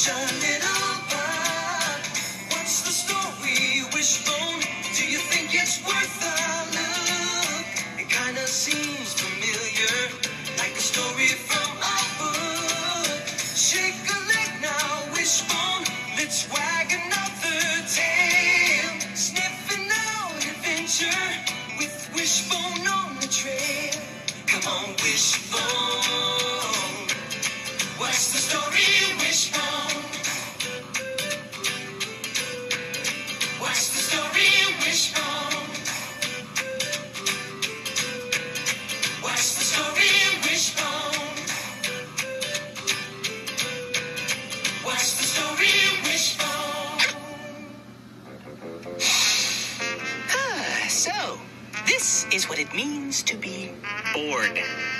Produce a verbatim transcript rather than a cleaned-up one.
a little bird. What's the story, Wishbone? Do you think it's worth a look? It kinda seems familiar, like a story from a book. Shake a leg now, Wishbone. Let's wag another tail. Sniffing out adventure with Wishbone on the trail. Come on, Wishbone. What's the story, Wishbone? What's the story, Wishbone? What's the story, Wishbone? What's the story, Wishbone? Ah, so, this is what it means to be bored.